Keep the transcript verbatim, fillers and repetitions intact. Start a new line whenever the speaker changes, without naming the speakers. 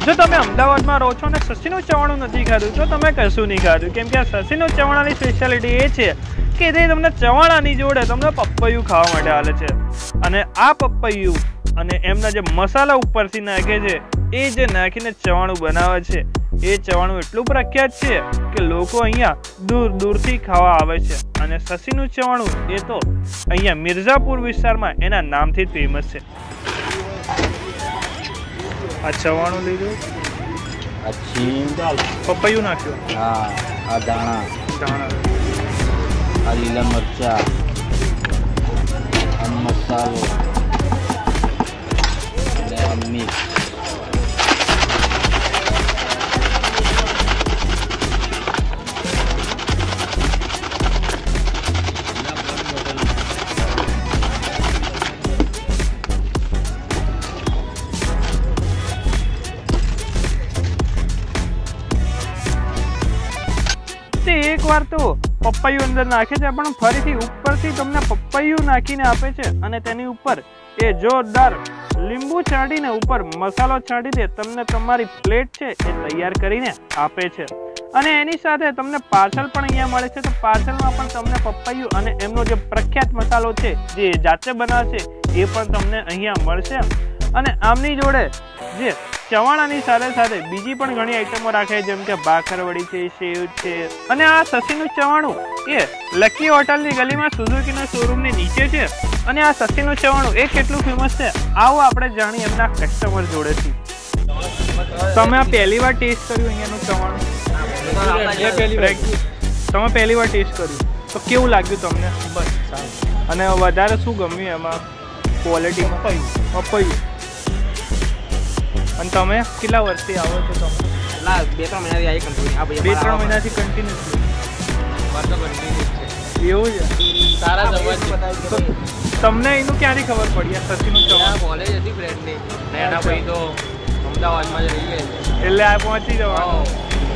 જો તમે અમદાવાદમાં રહો છો અને સસીનું ચવાણું નથી ખાધું તો તમે કશું નહીં ખાધું, કેમ કે સસીનું ચવાણાની સ્પેશિયાલિટી એ છે કે તે તમને ચવાણાની જોડે તમને પપૈયું ખાવા માટે આલે છે. અને આ પપૈયું અને એમના જે મસાલા ઉપરથી નાખે છે એ જે નાખીને ચવાણું બનાવે છે એ ચવાણું એટલું પ્રખ્યાત છે કે લોકો અહીંયા દૂર દૂરથી ખાવા આવે છે. અને સસીનું ચવાણું એ તો અહીંયા મિર્ઝાપુર વિસ્તારમાં એના નામથી જ ફેમસ છે. આ ચવાણું લીધું, પપૈયું નાખ્યું,
હા આ દાણા
દાણા,
આ લીલા મરચા, આ મસાલો અને આ મિક્સ.
એક વાર તો પપૈયું અંદર નાખે છે પણ ફરીથી ઉપરથી તમને પપૈયું નાખીને આપે છે અને તેની ઉપર એ જોરદાર લીંબુ છાંટીને ઉપર મસાલો છાંટી દે તમને તમારી પ્લેટ છે એ તૈયાર કરીને આપે છે. અને એની સાથે તમને પાર્સલ પણ અહીંયા મળે છે. તો પાર્સલમાં પણ તમને પપૈયું અને એમનો જે પ્રખ્યાત મસાલો છે જે જાતે બનાવે છે એ પણ તમને અહીંયા મળશે. અને આમની જોડે જે ચવાણાની સાથે સાથે બીજી પણ ઘણી આઈટમો રાખે જેમ કે ભાખરવડી છે, સેવ છે. અને આ સસીનું ચવાણું એ લકી હોટલની ગલીમાં સુઝુકીના શોરૂમની નીચે છે. અને આ સસીનું ચવાણું એ કેટલું ફેમસ છે આવો આપણે જાણીએ એમના કસ્ટમર જોડેથી. તમે આ પહેલી વાર ટેસ્ટ કર્યું અહીંયાનું ચવાણું? તમે પહેલી વાર ટેસ્ટ કર્યું તો કેવું લાગ્યું તમને? અને વધારે શું ગમ્યું એમાં ક્વોલિટીમાં? પપૈયું. અને તમે કેટલા વર્ષથી આવો છો? તમે
બે ત્રણ મહિનાથી આવી કન્ટિન્યુ.
બે ત્રણ મહિનાથી કન્ટિન્યુ એવું છે?
સારા જમવા.
તમને એનું ક્યાંથી ખબર પડી આ સસીનું ચવાણું?
કોલેજ હતી ફ્રેન્ડની, એના પછી તો અમદાવાદમાં જ રહીએ
એટલે આ પહોંચી જવાનું.